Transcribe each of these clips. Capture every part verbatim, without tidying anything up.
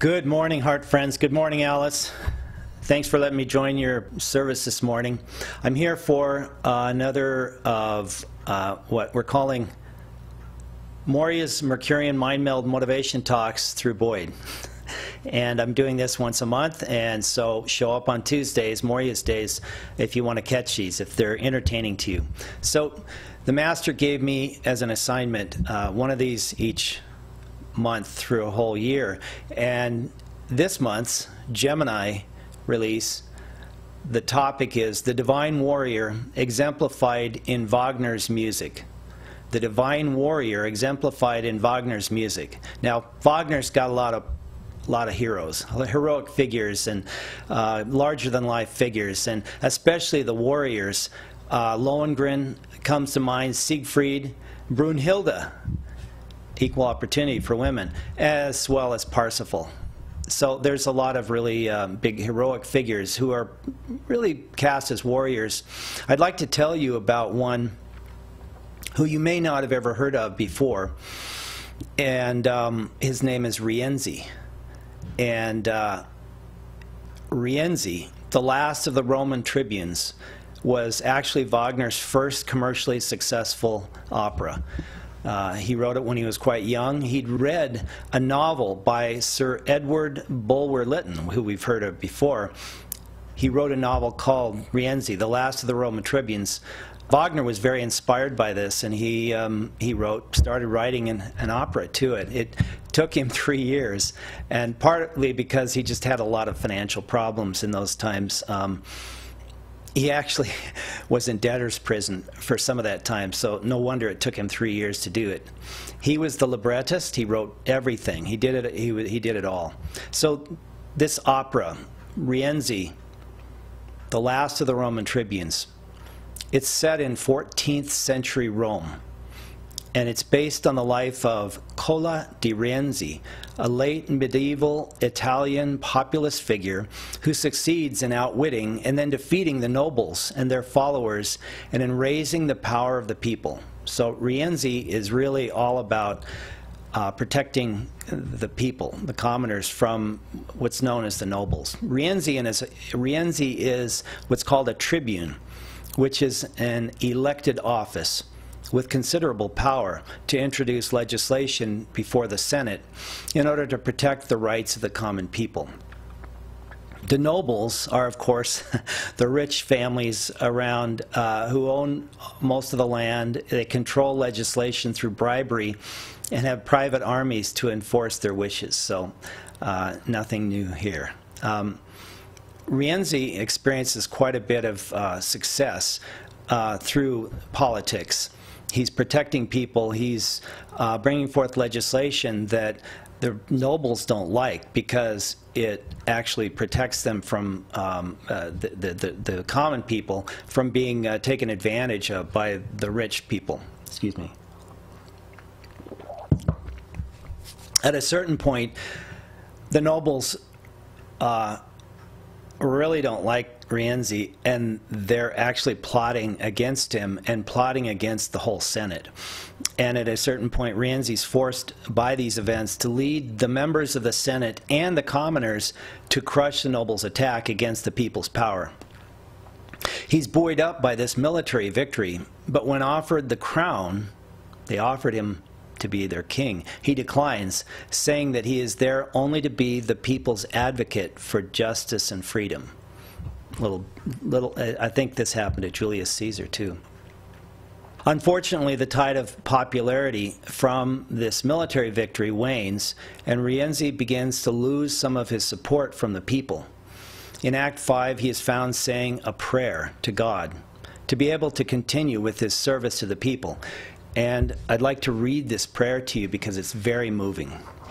Good morning, heart friends. Good morning, Alice. Thanks for letting me join your service this morning. I'm here for uh, another of uh, what we're calling Morya's Mercurian Mind Meld Motivation Talks through Boyd. And I'm doing this once a month, and so show up on Tuesdays, Morya's days, if you want to catch these, if they're entertaining to you. So the Master gave me as an assignment uh, one of these each month through a whole year, and this month's Gemini release, the topic is the Divine Warrior Exemplified in Wagner's Music. The Divine Warrior Exemplified in Wagner's Music. Now, Wagner's got a lot of lot of heroes, heroic figures, and uh, larger-than-life figures, and especially the warriors. Uh, Lohengrin comes to mind, Siegfried, Brunhilde, equal opportunity for women, as well as Parsifal. So there's a lot of really um, big heroic figures who are really cast as warriors. I'd like to tell you about one who you may not have ever heard of before, and um, his name is Rienzi. And uh, Rienzi, the last of the Roman tribunes, was actually Wagner's first commercially successful opera. Uh, he wrote it when he was quite young. He'd read a novel by Sir Edward Bulwer-Lytton, who we've heard of before. He wrote a novel called Rienzi, the last of the Roman tribunes. Wagner was very inspired by this, and he um, he wrote, started writing an, an opera to it. It took him three years, and partly because he just had a lot of financial problems in those times. Um, He actually was in debtor's prison for some of that time, so no wonder it took him three years to do it. He was the librettist. He wrote everything. He did it. He, he did it all. So this opera, Rienzi, the last of the Roman tribunes, it's set in fourteenth century Rome, and it's based on the life of Cola di Renzi, a late medieval Italian populist figure who succeeds in outwitting and then defeating the nobles and their followers and in raising the power of the people. So Rienzi is really all about uh, protecting the people, the commoners, from what's known as the nobles. Rienzi, and his, Rienzi is what's called a tribune, which is an elected office with considerable power to introduce legislation before the Senate in order to protect the rights of the common people. The nobles are, of course, the rich families around uh, who own most of the land. They control legislation through bribery and have private armies to enforce their wishes. So uh, nothing new here. Um, Rienzi experiences quite a bit of uh, success uh, through politics. He's protecting people. He's uh, bringing forth legislation that the nobles don't like because it actually protects them from um, uh, the, the, the, the common people from being uh, taken advantage of by the rich people. Excuse me. At a certain point, the nobles uh, really don't like Rienzi, and they're actually plotting against him and plotting against the whole Senate. And at a certain point, Rienzi's forced by these events to lead the members of the Senate and the commoners to crush the nobles' attack against the people's power. He's buoyed up by this military victory, but when offered the crown, they offered him to be their king. He declines, saying that he is there only to be the people's advocate for justice and freedom. Little, little, I think this happened to Julius Caesar too. Unfortunately, the tide of popularity from this military victory wanes, and Rienzi begins to lose some of his support from the people. In Act five, he is found saying a prayer to God to be able to continue with his service to the people. And I'd like to read this prayer to you because it's very moving.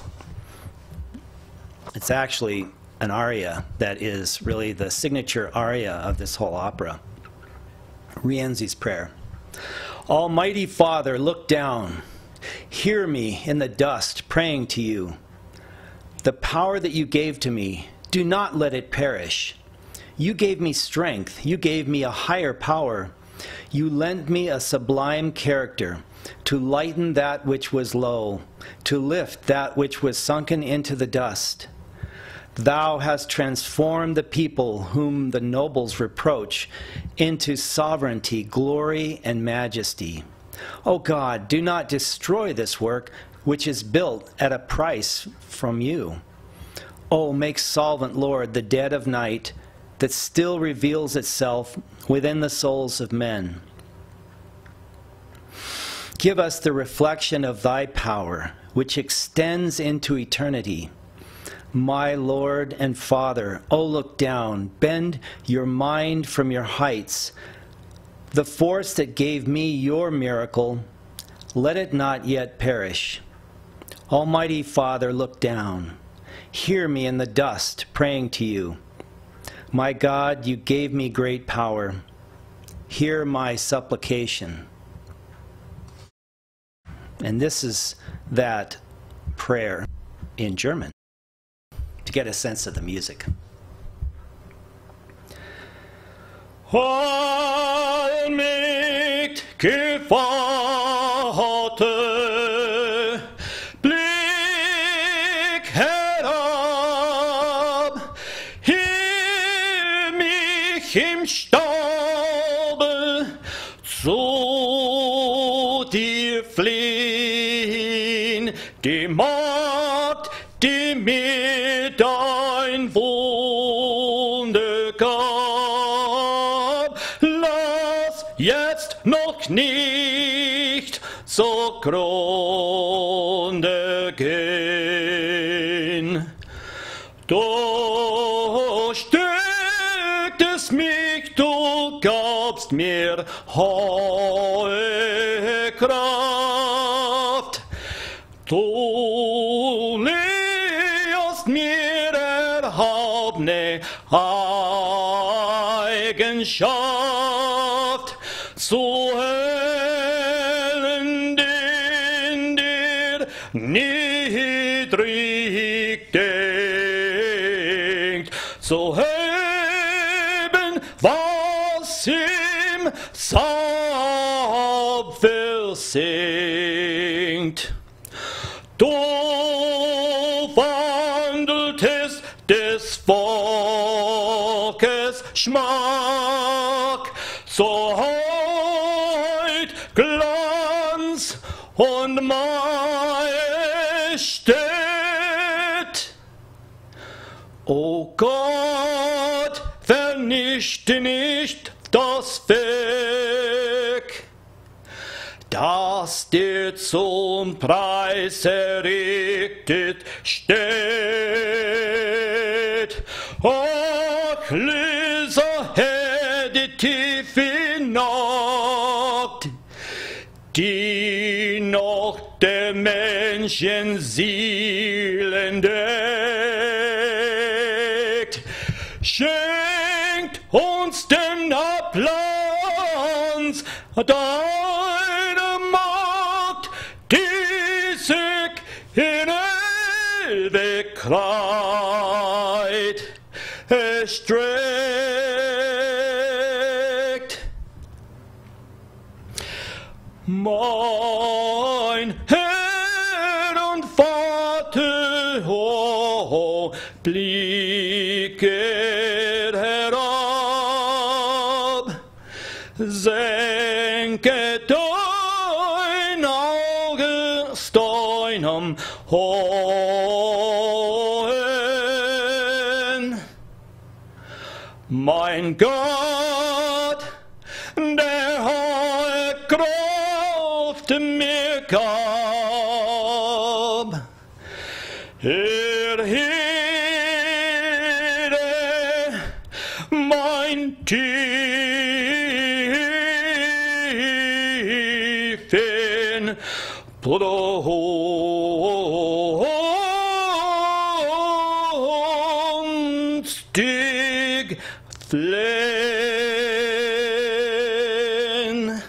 It's actually an aria that is really the signature aria of this whole opera. Rienzi's prayer. Almighty Father, look down. Hear me in the dust praying to you. The power that you gave to me, do not let it perish. You gave me strength. You gave me a higher power. You lent me a sublime character to lighten that which was low, to lift that which was sunken into the dust. Thou hast transformed the people whom the nobles reproach into sovereignty, glory, and majesty. O God, do not destroy this work which is built at a price from you. O make solvent, Lord, the dead of night that still reveals itself within the souls of men. Give us the reflection of thy power, which extends into eternity. My Lord and Father, O look down, bend your mind from your heights. The force that gave me your miracle, let it not yet perish. Almighty Father, look down. Hear me in the dust, praying to you. My God, you gave me great power. Hear my supplication. And this is that prayer in German, to get a sense of the music. Allmächt Gevatter, blick herab, hiel mich im Staube, zu dir fliehen, die Magd, die mir dein Wunder gab. Lass jetzt noch nicht zugrunde gehen. Du stärktest mich, du gabst mir hohe Kraft. Du lehrst mir erhabene Eigenschaft zu hellen, den der niedrig denkt, zu heben, was im Sab versinkt. Du wandeltest des Volkes Schmack, so heut Glanz und Majestät. O Gott, vernichte nicht das Werk, das dir zum Preis errichtet steht. Ach, Leser, Herr, die tiefe Nacht, die noch der Menschen Seelen deckt, schenkt uns den Applaus deiner Macht, die sich in Ewigkeit erstreckt. Mein Herr und Vater, oh, blicke herab, senke dein Auge aus deinem Hohen. Mein Gott, der hohe Kraft mir gab, erhebe mein tiefen bronstig Flehen.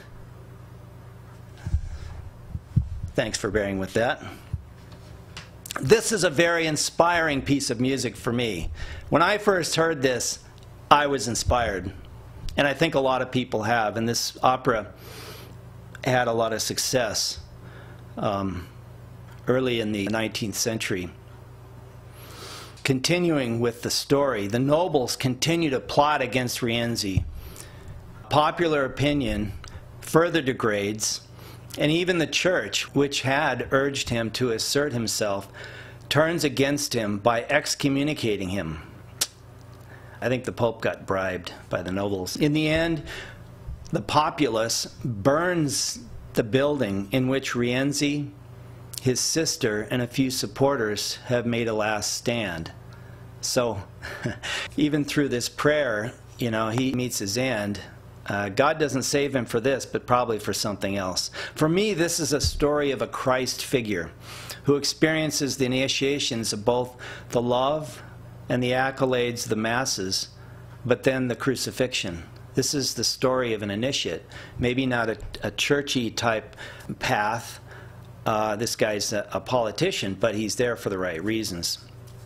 Thanks for bearing with that. This is a very inspiring piece of music for me. When I first heard this, I was inspired. And I think a lot of people have. And this opera had a lot of success um, early in the nineteenth century. Continuing with the story, the nobles continue to plot against Rienzi. Popular opinion further degrades, and even the church, which had urged him to assert himself, turns against him by excommunicating him. I think the Pope got bribed by the nobles. In the end, the populace burns the building in which Rienzi, his sister, and a few supporters have made a last stand. So even through this prayer, you know, he meets his end. Uh, God doesn't save him for this, but probably for something else. For me, this is a story of a Christ figure who experiences the initiations of both the love and the accolades of the masses, but then the crucifixion. This is the story of an initiate, maybe not a, a churchy type path. Uh, this guy's a, a politician, but he's there for the right reasons.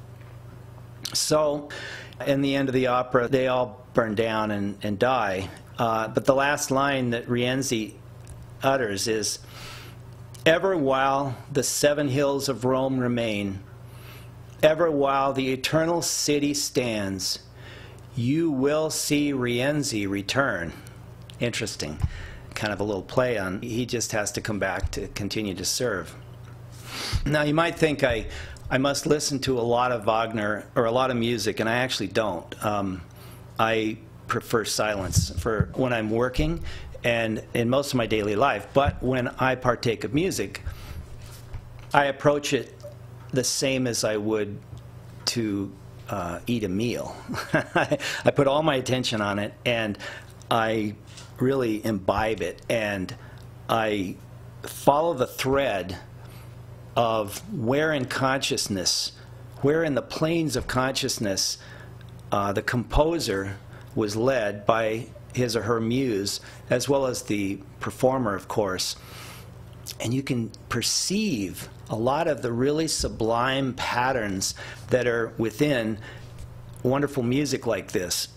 So, in the end of the opera, they all burn down and, and die. Uh, but the last line that Rienzi utters is, "Ever while the seven hills of Rome remain, ever while the eternal city stands, you will see Rienzi return." Interesting. Kind of a little play on, he just has to come back to continue to serve. Now you might think I, I must listen to a lot of Wagner or a lot of music, and I actually don't. Um, I prefer silence for when I'm working and in most of my daily life, but when I partake of music, I approach it the same as I would to uh, eat a meal. I put all my attention on it, and I really imbibe it, and I follow the thread of where in consciousness, where in the planes of consciousness uh, the composer was led by his or her muse, as well as the performer, of course. And you can perceive a lot of the really sublime patterns that are within wonderful music like this.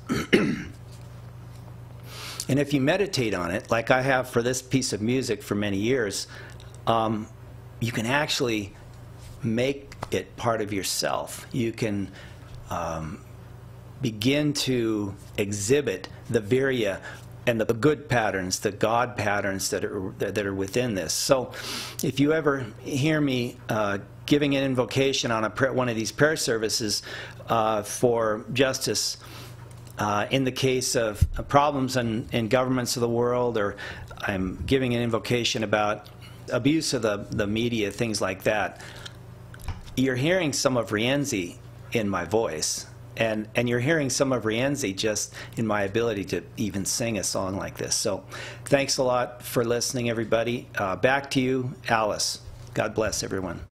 And if you meditate on it, like I have for this piece of music for many years, um, you can actually make it part of yourself. You can um, begin to exhibit the virya and the good patterns, the God patterns that are, that are within this. So if you ever hear me uh, giving an invocation on a prayer, one of these prayer services uh, for justice, uh, in the case of problems in, in governments of the world, or I'm giving an invocation about abuse of the, the media, things like that, you're hearing some of Rienzi in my voice. And, and you're hearing some of Rienzi just in my ability to even sing a song like this. So thanks a lot for listening, everybody. Uh, back to you, Alice. God bless everyone.